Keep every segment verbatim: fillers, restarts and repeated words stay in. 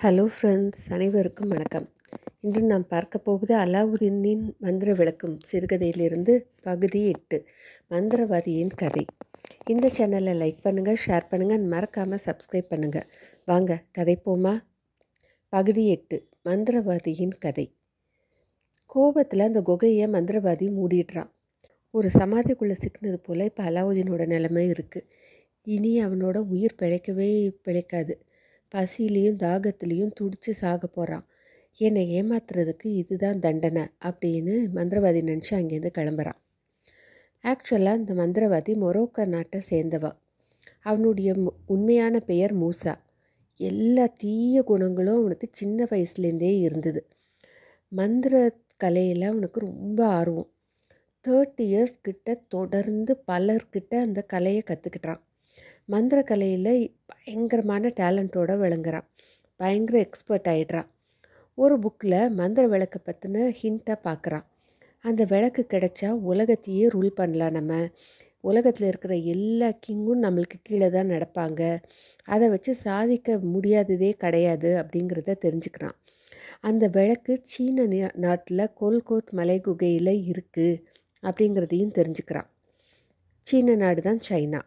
Hello friends, அனைவருக்கும் வணக்கம். இன்று நாம் பார்க்க போவது அலாவுதீனின் மந்திர விளக்கும் சிறுகதையிலிருந்து பகுதி எட்டு, மந்திரவாதியின் கதை. இந்த சேனலை லைக் பண்ணுங்கள், ஷேர் பண்ணுங்கள், மறக்காமல் சப்ஸ்கிரைப் பண்ணுங்கள். வாங்க கதை போமா. பகுதி எட்டு, மந்திரவாதியின் கதை. கோபத்தில் அந்த குகையை மந்திரவாதி மூடிடுறான். ஒரு சமாதிக்குள்ளே சிக்கினது போல் இப்போ அலாவுதீனோட நிலைமை இருக்குது. இனி அவனோட உயிர் பிழைக்கவே பிழைக்காது. பசியிலையும் தாகத்துலேயும் துடிச்சு சாக போகிறான். என்னை ஏமாத்துறதுக்கு இதுதான் தண்டனை அப்படின்னு மந்திரவாதி நினச்சி அங்கேருந்து கிளம்புறான். ஆக்சுவலாக அந்த மந்திரவாதி மொரோக்கோ நாட்டை சேர்ந்தவன். அவனுடைய உண்மையான பெயர் மூசா. எல்லா தீய குணங்களும் அவனுக்கு சின்ன வயசுலேருந்தே இருந்தது. மந்திர கலையில் அவனுக்கு ரொம்ப ஆர்வம். தேர்ட்டி இயர்ஸ் கிட்ட தொடர்ந்து பலர்கிட்ட அந்த கலையை கற்றுக்கிட்டான். மந்திர கலையில் பயங்கரமான டேலண்ட்டோடு விளங்குறான். பயங்கர எக்ஸ்பர்ட் ஆகிடுறான். ஒரு புக்கில் மந்திர விளக்கை பற்றின ஹிண்ட்டை பார்க்குறான். அந்த விளக்கு கிடைச்சா உலகத்தையே ரூல் பண்ணலாம். நம்ம உலகத்தில் இருக்கிற எல்லா கிங்கும் நம்மளுக்கு கீழே தான் நடப்பாங்க. அதை வச்சு சாதிக்க முடியாததே கிடையாது அப்படிங்கிறத தெரிஞ்சுக்கிறான். அந்த விளக்கு சீன நாட்டில் கோல்கோத் மலை குகையில் இருக்குது அப்படிங்கிறதையும் தெரிஞ்சுக்கிறான். சீன நாடு தான் சைனா.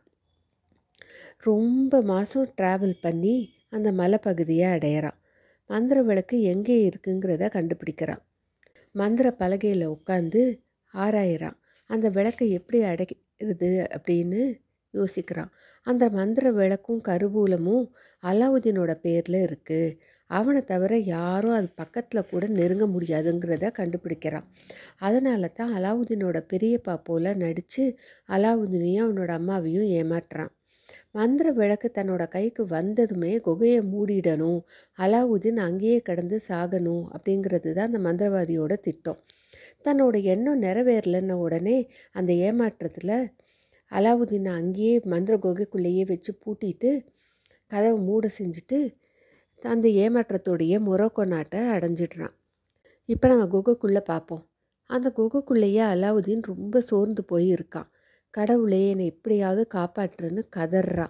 ரொம்ப மாதம் ட்ராவல் பண்ணி அந்த மலைப்பகுதியை அடையிறான். மந்திர விளக்கு எங்கே இருக்குங்கிறத கண்டுபிடிக்கிறான். மந்திர பலகையில் உட்காந்து ஆராயிறான். அந்த விளக்கை எப்படி அடைக்கிறது அப்படின்னு யோசிக்கிறான். அந்த மந்திர விளக்கும் கருவூலமும் அலாவுதீனோட பேரில் இருக்குது. அவனை தவிர யாரும் அது பக்கத்தில் கூட நெருங்க முடியாதுங்கிறத கண்டுபிடிக்கிறான். அதனால தான் அலாவுதீனோட பெரியப்பா போல் நடித்து அலாவுதீனையும் அவனோட அம்மாவையும் ஏமாற்றுறான். மந்திர விளக்கு தன்னோட கைக்கு வந்ததுமே குகையை மூடிடணும், அலாவுதீன் அங்கேயே கடந்து சாகணும் அப்படிங்கிறது தான் அந்த மந்திரவாதியோட திட்டம். தன்னோட எண்ணம் நிறைவேறலன்ன உடனே அந்த ஏமாற்றத்தில் அலாவுதீனை அங்கேயே மந்திர குகைக்குள்ளேயே வச்சு பூட்டிட்டு கதவை மூட செஞ்சுட்டு அந்த ஏமாற்றத்தோடைய மொரோக்கோ நாட்டை அடைஞ்சிடுறான். இப்போ நம்ம குகைக்குள்ளே பார்ப்போம். அந்த குகைக்குள்ளேயே அலாவுதீன் ரொம்ப சோர்ந்து போய் இருக்கான். கடவுளே என்னை எப்படியாவது காப்பாற்றுன்னு கதறான்.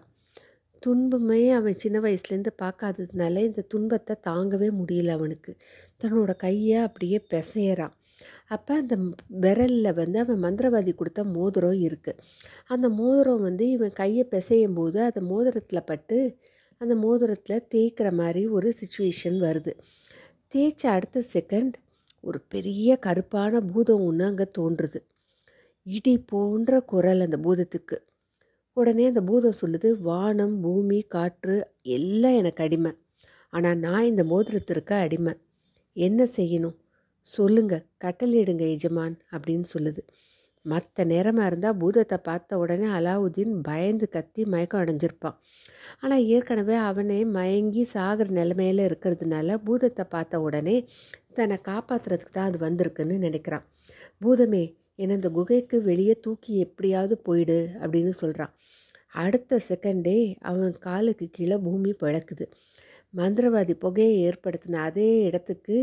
துன்பமே அவன் சின்ன வயசுலேருந்து பார்க்காததுனால இந்த துன்பத்தை தாங்கவே முடியல அவனுக்கு. தன்னோட கையை அப்படியே பிசையறான். அப்போ அந்த விரலில் வந்து அவன் மந்திரவாதி கொடுத்த மோதிரம் இருக்குது. அந்த மோதிரம் வந்து இவன் கையை பிசையும் போது அந்த மோதிரத்தில் பட்டு அந்த மோதிரத்தில் தேய்க்கிற மாதிரி ஒரு சுச்சுவேஷன் வருது. தேய்ச்ச அடுத்த செகண்ட் ஒரு பெரிய கருப்பான பூதம் ஒன்று அங்கே தோன்றுது. இடி போன்ற குரல் அந்த பூதத்துக்கு. உடனே அந்த பூதம் சொல்லுது, வானம் பூமி காற்று எல்லாம் எனக்கு அடிமை, ஆனால் நான் இந்த மோதிரத்திற்கு அடிமை. என்ன செய்யணும் சொல்லுங்க, கட்டளையிடுங்க எஜமான் அப்படின்னு சொல்லுது. மற்ற நேரமாக இருந்தால் பூதத்தை பார்த்த உடனே அலாவுதீன் பயந்து கத்தி மயக்கம் அடைஞ்சிருப்பான். ஆனால் ஏற்கனவே அவனே மயங்கி சாகிற நிலைமையில் இருக்கிறதுனால பூதத்தை பார்த்த உடனே தன்னை காப்பாற்றுறதுக்கு தான் அது வந்திருக்குன்னு நினைக்கிறான். பூதமே, என்னை இந்த குகைக்கு வெளியே தூக்கி எப்படியாவது போயிடு அப்படின்னு சொல்கிறான். அடுத்த செகண்டே அவன் காலுக்கு கீழே பூமி பிளக்குது. மந்திரவாதி புகையை ஏற்படுத்தின அதே இடத்துக்கு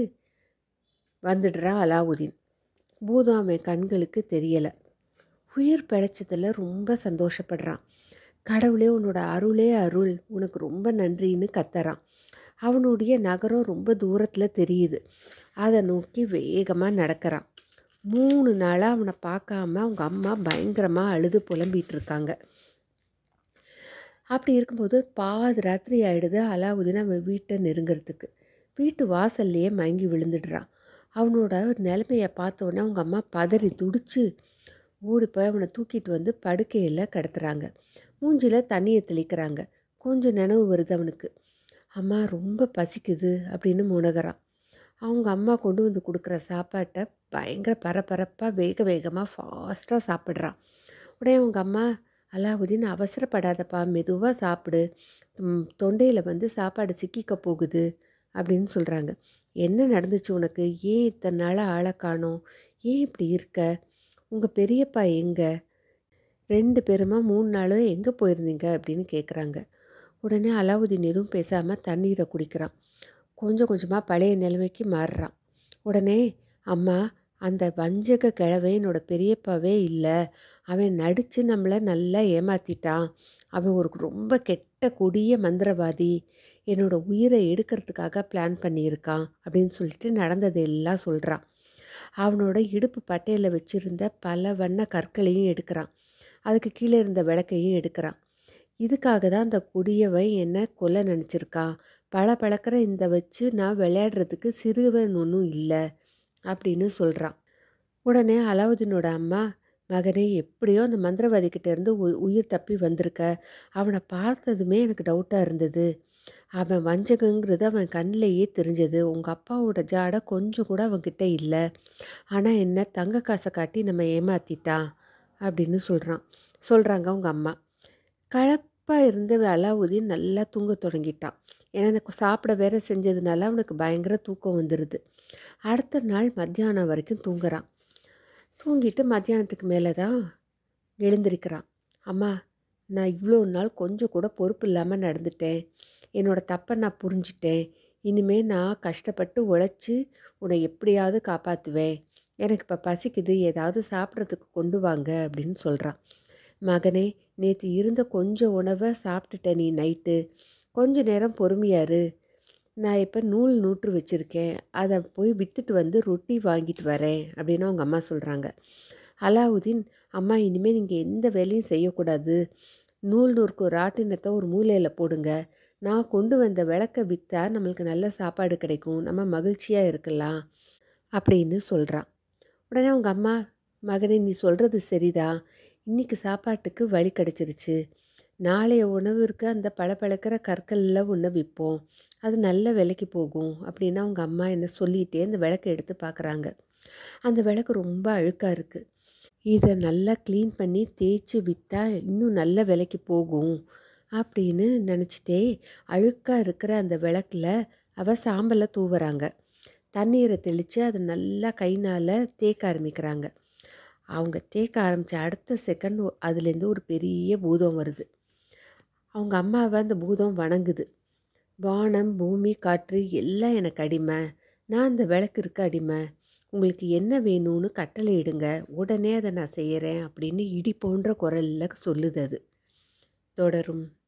வந்துடுறான் அலாவுதீன். பூதம் அவன் கண்களுக்கு தெரியலை. உயிர் பிழைச்சதில் ரொம்ப சந்தோஷப்படுறான். கடவுளே, உன்னோட அருளே அருள், உனக்கு ரொம்ப நன்றின்னு கத்துறான். அவனுடைய நகரம் ரொம்ப தூரத்தில் தெரியுது. அதை நோக்கி வேகமாக நடக்கிறான். மூணு நாளாக அவனை பார்க்காம அவங்க அம்மா பயங்கரமாக அழுது புலம்பிகிட்டு இருக்காங்க. அப்படி இருக்கும்போது பாதி ராத்திரி ஆகிடுது. அலாவுதீன் அவன் வீட்டை நெருங்கிறதுக்கு வீட்டு வாசல்லையே மயங்கி விழுந்துடுறான். அவனோட நிலைமையை பார்த்தோன்னே அவங்க அம்மா பதறி துடிச்சு ஓடி போய் அவனை தூக்கிட்டு வந்து படுக்கையில் கிடத்துறாங்க. மூஞ்சியில் தண்ணியை தெளிக்கிறாங்க. கொஞ்சம் நினைவு வருது அவனுக்கு. அம்மா ரொம்ப பசிக்குது அப்படின்னு முனகிறான். அவங்க அம்மா கொண்டு வந்து கொடுக்குற சாப்பாட்டை பயங்கர பரபரப்பாக வேக வேகமாக ஃபாஸ்ட்டாக சாப்பிட்றான். உடனே அவங்க அம்மா, அலாவுதீன் அவசரப்படாதப்பா, மெதுவாக சாப்பிடு, தொண்டையில் வந்து சாப்பாடு சிக்கிக்க போகுது அப்படின்னு சொல்கிறாங்க. என்ன நடந்துச்சு உனக்கு? ஏன் இத்தனை நாளாக ஆளை காணோம்? ஏன் இப்படி இருக்க? உங்கள் பெரியப்பா எங்கே? ரெண்டு பேருமா மூணு நாளும் எங்கே போயிருந்தீங்க அப்படின்னு கேட்குறாங்க. உடனே அலாவுதீன் எதுவும் பேசாமல் தண்ணீரை குடிக்கிறான். கொஞ்சம் கொஞ்சமாக பழைய நிலைமைக்கு மாறுறான். உடனே, அம்மா, அந்த வஞ்சக கிழவன் என்னோட பெரியப்பாவே இல்லை, அவன் நடித்து நம்மளை நல்லா ஏமாற்றிட்டான், அவன் ஒரு ரொம்ப கெட்ட கெட்ட கொடிய மந்திரவாதி என்னோட உயிரை எடுக்கிறதுக்காக பிளான் பண்ணியிருக்கான் அப்படின்னு சொல்லிட்டு நடந்ததை எல்லாம் சொல்கிறான். அவனோட இடுப்பு பட்டையில் வச்சுருந்த பல வண்ண கற்களையும் எடுக்கிறான். அதுக்கு கீழே இருந்த விளக்கையும் எடுக்கிறான். இதுக்காக தான் அந்த கொடியவன் என்னை கொல்ல நினச்சிருக்கான். பல பழக்கிற இந்த வச்சு நான் விளையாடுறதுக்கு சிறுவன் ஒன்றும் இல்லை அப்படின்னு சொல்கிறான். உடனே அலாவுதீனோட அம்மா, மகனே எப்படியோ அந்த மந்திரவாதிக்கிட்ட இருந்து உ உயிர் தப்பி வந்திருக்க. அவனை பார்த்ததுமே எனக்கு டவுட்டாக இருந்தது. அவன் வஞ்சகங்கிறது அவன் கண்ணிலேயே தெரிஞ்சது. உங்கள் அப்பாவோட ஜாடை கொஞ்சம் கூட அவன்கிட்ட இல்லை. ஆனால் என்ன தங்க காசை காட்டி நம்ம ஏமாற்றிட்டான் அப்படின்னு சொல்கிறான் சொல்கிறாங்க அவங்க அம்மா. களைப்பாக இருந்த அலாவுதீன் நல்லா தூங்க தொடங்கிட்டான். ஏன்னா எனக்கு சாப்பிட வேற செஞ்சதுனால அவனுக்கு பயங்கர தூக்கம் வந்துடுது. அடுத்த நாள் மத்தியானம் வரைக்கும் தூங்குறான். தூங்கிட்டு மத்தியானத்துக்கு மேலே தான் எழுந்திருக்கிறான். அம்மா, நான் இவ்வளோ நாள் கொஞ்சம் கூட பொறுப்பு இல்லாமல் நடந்துட்டேன். என்னோடய தப்பை நான் புரிஞ்சிட்டேன். இனிமேல் நான் கஷ்டப்பட்டு உழைச்சி உன்னை எப்படியாவது காப்பாற்றுவேன். எனக்கு இப்போ பசிக்குது, ஏதாவது சாப்பிட்றதுக்கு கொண்டு வாங்க அப்படின்னு சொல்கிறான். மகனே, நேற்று இருந்த கொஞ்சம் உணவை சாப்பிட்டுட்ட நீ நைட்டு. கொஞ்ச நேரம் பொறுமையாரு. நான் இப்போ நூல் நூற்று வச்சுருக்கேன். அதை போய் விற்றுட்டு வந்து ரொட்டி வாங்கிட்டு வரேன் அப்படின்னு அவங்க அம்மா சொல்கிறாங்க. அலாவுதீன், அம்மா இனிமேல் நீங்கள் எந்த வேலையும் செய்யக்கூடாது. நூல் நூறுக்கு ஒரு ராட்டினத்தை ஒரு மூலையில் போடுங்க. நான் கொண்டு வந்த விளக்கை விற்றா நம்மளுக்கு நல்ல சாப்பாடு கிடைக்கும், நம்ம மகிழ்ச்சியாக இருக்கலாம் அப்படின்னு சொல்கிறான். உடனே அவங்க அம்மா, மகனே நீ சொல்கிறது சரிதான். இன்றைக்கி சாப்பாட்டுக்கு வழி கிடச்சிருச்சு. நாளைய உணவிற்கு அந்த பளபளக்கிற கற்களில் ஒன்று விற்போம். அது நல்ல விலைக்கு போகும் அப்படின்னு அவங்க அம்மா என்ன சொல்லிகிட்டே அந்த விளக்கை எடுத்து பார்க்குறாங்க. அந்த விளக்கு ரொம்ப அழுக்காக இருக்குது. இதை நல்லா க்ளீன் பண்ணி தேய்ச்சி விற்றா இன்னும் நல்ல விலைக்கு போகும் அப்படின்னு நினச்சிட்டே அழுக்காக இருக்கிற அந்த விளக்கில் அவள் சாம்பலை தூவுறாங்க. தண்ணீரை தெளித்து அதை நல்லா கைனால் தேய்க்க ஆரம்பிக்கிறாங்க. அவங்க தேய்க்க ஆரம்பித்த அடுத்த செகண்ட் அதுலேருந்து ஒரு பெரிய பூதம் வருது. அவங்க அம்மாவை அந்த பூதம் வணங்குது. வானம், பூமி, காற்று எல்லாம் எனக்கு அடிமை. நான் அந்த விளக்கிற்கு அடிமை. உங்களுக்கு என்ன வேணும்னு கட்டளை இடுங்க, உடனே அதை நான் செய்கிறேன் அப்படின்னு இடி போன்ற குரலில் சொல்லுது அது. தொடரும்.